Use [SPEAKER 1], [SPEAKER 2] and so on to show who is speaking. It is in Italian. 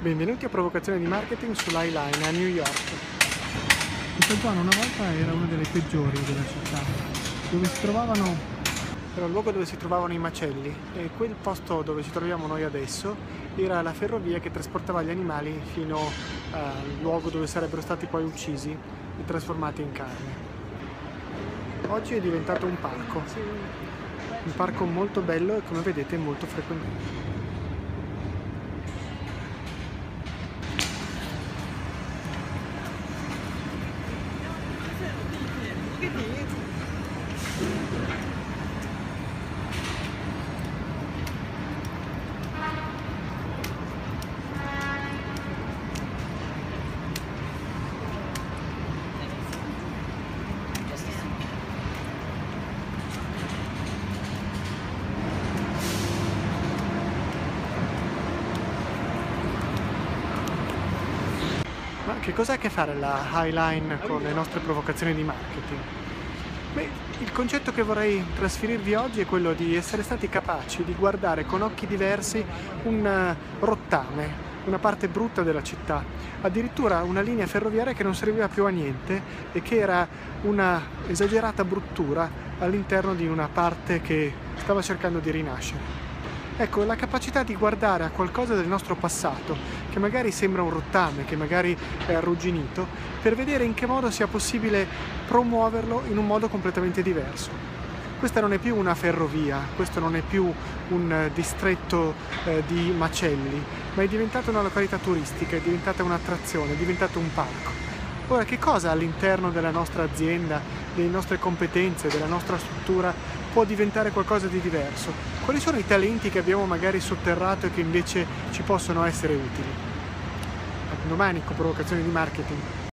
[SPEAKER 1] Benvenuti a Provocazione di Marketing sull'High Line a New York.
[SPEAKER 2] Questa zona una volta era una delle peggiori della città, dove si trovavano.
[SPEAKER 1] Era il luogo dove si trovavano i macelli e quel posto dove ci troviamo noi adesso era la ferrovia che trasportava gli animali fino al luogo dove sarebbero stati poi uccisi e trasformati in carne. Oggi è diventato un parco molto bello e come vedete molto frequentato. Ma che cos'ha a che fare la High Line con le nostre provocazioni di marketing? Beh, il concetto che vorrei trasferirvi oggi è quello di essere stati capaci di guardare con occhi diversi un rottame, una parte brutta della città, addirittura una linea ferroviaria che non serviva più a niente e che era una esagerata bruttura all'interno di una parte che stava cercando di rinascere. Ecco, la capacità di guardare a qualcosa del nostro passato, che magari sembra un rottame, che magari è arrugginito, per vedere in che modo sia possibile promuoverlo in un modo completamente diverso. Questa non è più una ferrovia, questo non è più un distretto di macelli, ma è diventata una località turistica, è diventata un'attrazione, è diventato un parco. Ora, che cosa all'interno della nostra azienda, delle nostre competenze, della nostra struttura può diventare qualcosa di diverso? Quali sono i talenti che abbiamo magari sotterrato e che invece ci possono essere utili? A domani con Provocazioni di Marketing.